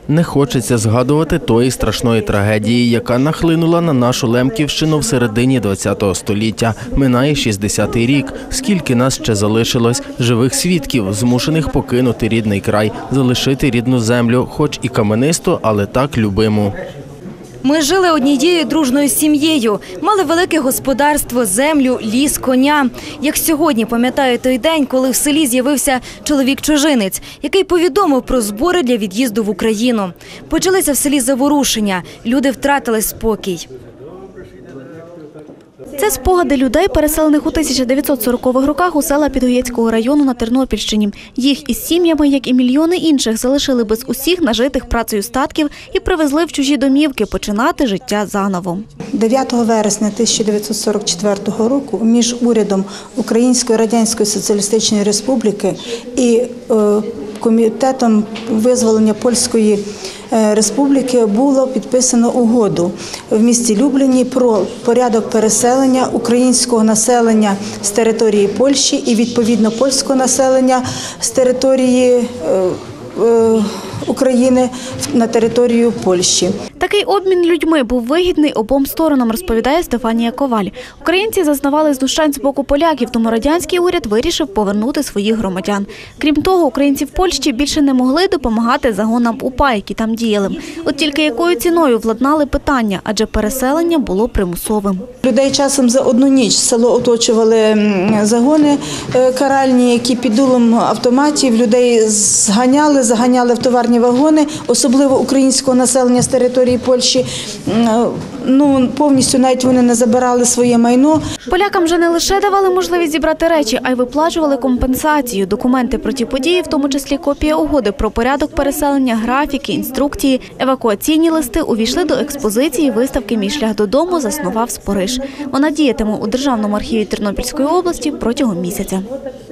Не хочеться згадувати тої страшної трагедії, яка нахлинула на нашу Лемківщину в середині ХХ століття. Минає 60-й рік. Скільки нас ще залишилось? Живих свідків, змушених покинути рідний край, залишити рідну землю, хоч і каменисту, але так любиму. Ми жили однією дружною сім'єю, мали велике господарство, землю, ліс, коня. Як сьогодні пам'ятаю той день, коли в селі з'явився чоловік-чужинець, який повідомив про збори для від'їзду в Україну. Почалися в селі заворушення, люди втратили спокій. Це спогади людей, переселених у 1940-х роках у села Підгоєцького району на Тернопільщині. Їх із сім'ями, як і мільйони інших, залишили без усіх нажитих працею статків і привезли в чужі домівки починати життя заново. 9 вересня 1944 року між урядом Української Радянської Соціалістичної Республіки і Комітетом визволення Польської Республіки було підписано угоду в місті Любліні про порядок переселення українського населення з території Польщі і відповідно польського населення з території України на територію Польщі. Такий обмін людьми був вигідний обом сторонам, розповідає Стефанія Коваль. Українці зазнавали знущань з боку поляків, тому радянський уряд вирішив повернути своїх громадян. Крім того, українці в Польщі більше не могли допомагати загонам УПА, які там діяли. От тільки якою ціною владнали питання, адже переселення було примусовим. Людей часом за одну ніч село оточували загони каральні, які під дулом автоматів людей заганяли в товарні вагони, особливо українського населення з території Польщі. Повністю навіть вони не забирали своє майно. Полякам вже не лише давали можливість зібрати речі, а й виплачували компенсацію. Документи про ті події, в тому числі копія угоди про порядок переселення, графіки, інструкції, евакуаційні листи увійшли до експозиції виставки «Мій шлях додому» заснував Спориш. Вона діятиме у Державному архіві Тернопільської області протягом місяця.